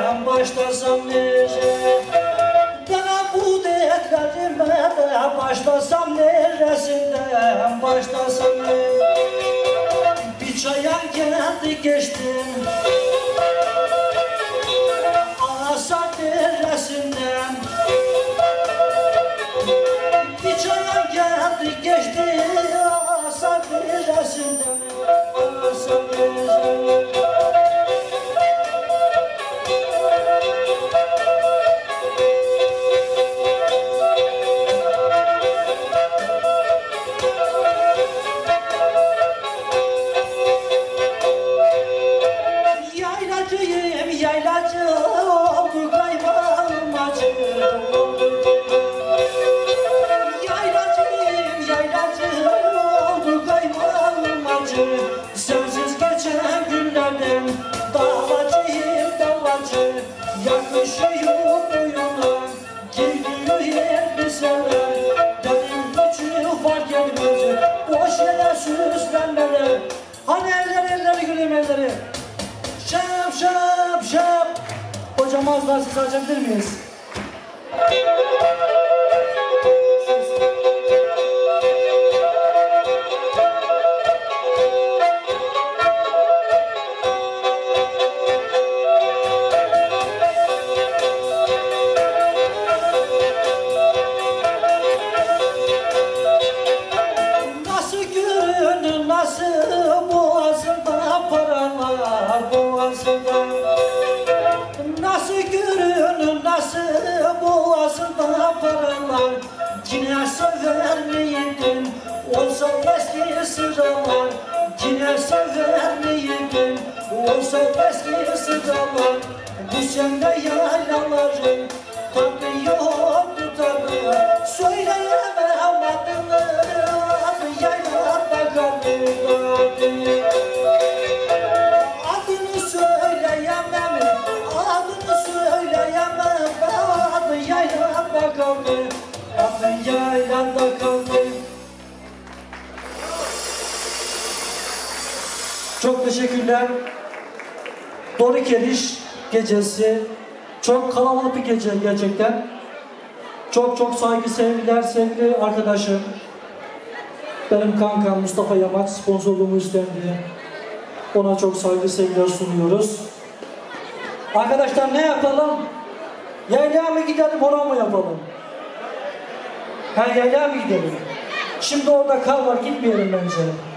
başlasam nece? Bana bu dertlerime başlasam neresinden başlasam ne? Bir çayan geldi geçti Asat neresinden. Bir çayan geldi geçti Asat neresinden. Asat neresinden. Sensiz geçen günlerden davacıyım davacı. Yakışıyor boyuna geliyor elbiseler. Benim gücüm var gelmez boş yere süslenmeler. Hani eller gülüm elleri. Şap şap şap. Hocam az daha siz açabilir miyiz? Boğazında paralar yine sever miydin? Olsa eski sıralar yine sever miydin? Olsa eski sıralar bu sende yaylaların tadı yoktu tadı. Söyleyemem adını yaylarda kaldı. Adını söyleyemem, adını söyleyemem. Adı yaylanda kaldı, adı yaylanda kaldı. Çok teşekkürler. Doğru Geliş gecesi. Çok kalabalık bir gece gerçekten. Çok saygı sevgiler sevgili arkadaşım. Benim kankam Mustafa Yamaç sponsorluğumu üstlendi. Ona çok saygı sevgiler sunuyoruz. Arkadaşlar ne yapalım? Yaylaya mı gidelim, ona mı yapalım? Yaylaya mı gidelim? Şimdi orada kar var, gitmeyelim bence.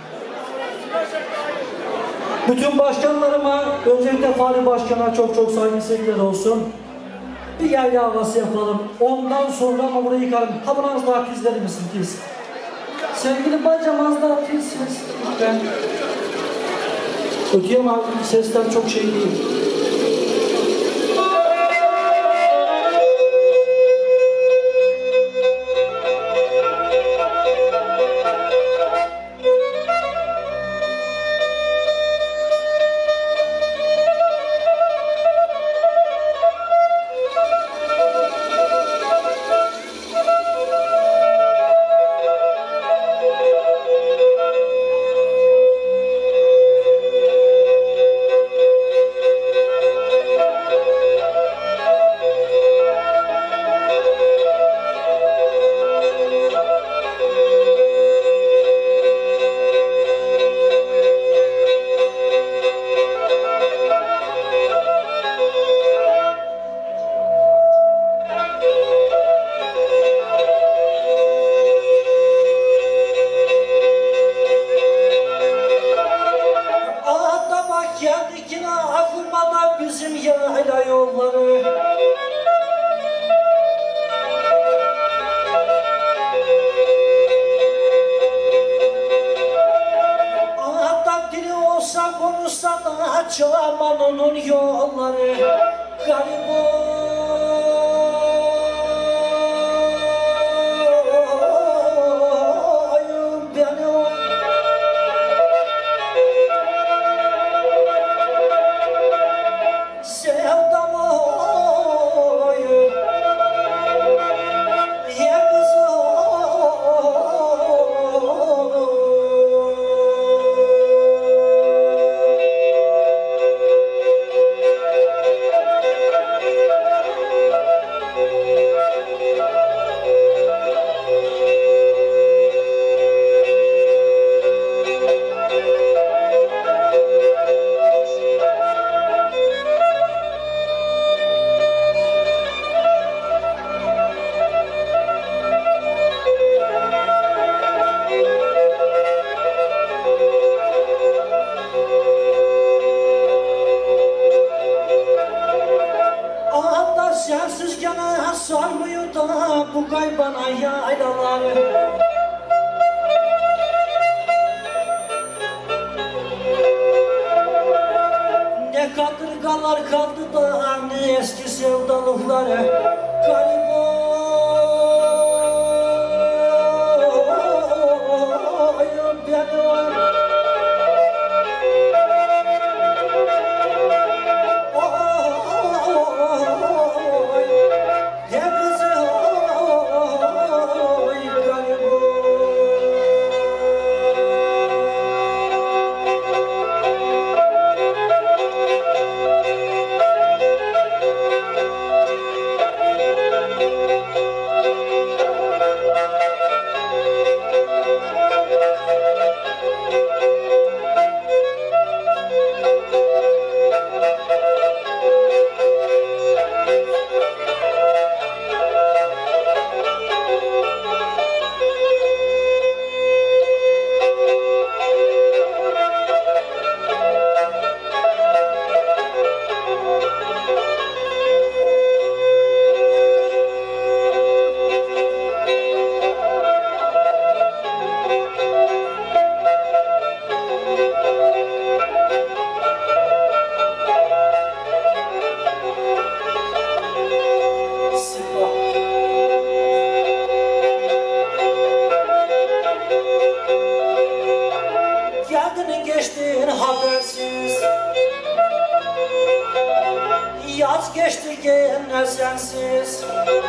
Bütün başkanlarıma, özellikle Fahri Başkan'a çok saygı sevgiler olsun. Bir yayla havası yapalım. Ondan sonra ama burayı yıkalım. Ha bunu az daha tizleri misin tiz? Sevgili bacım az daha tiz. Ben ötüyem abi, sesler çok şey değil. Çamanının yolları garip oyum benim. Sevdam oyum ya kızım. bu kaybana yaylaları. Ne kadırgalar kaldı da ne eski sevdalıkları. Garip oyum benim. Geçtin habersiz, yaz geçti gene sensiz.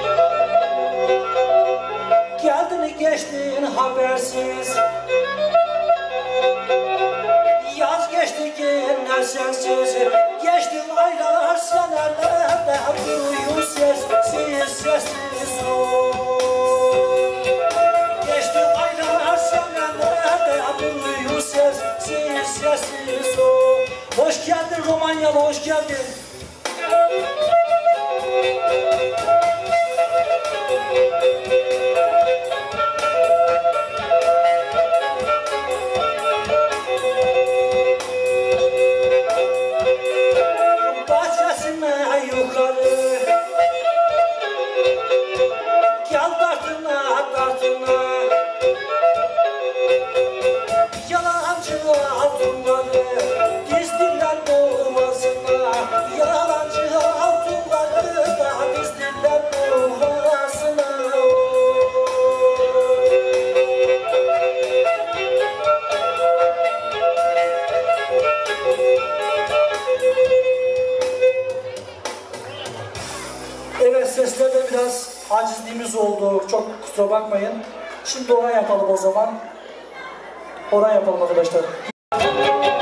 Geldin geçtin habersiz, yaz geçti gene sensiz. Geçti aylar senelerde duyuyor sessiz sessiz o. Geçti aylar senelerde duyuyor sessiz sessiz o. Hoş geldin Romanyalı, hoş geldin. Bahçesine yukarı, gel dartına dartına. Yalancı altınları dizdiler boğazına. Yalancı altınları da dizdiler boğazına. Evet, seslerde biraz acizliğimiz oldu. Çok kusura bakmayın. Şimdi oraya yapalım o zaman. Oraya yapalım arkadaşlar.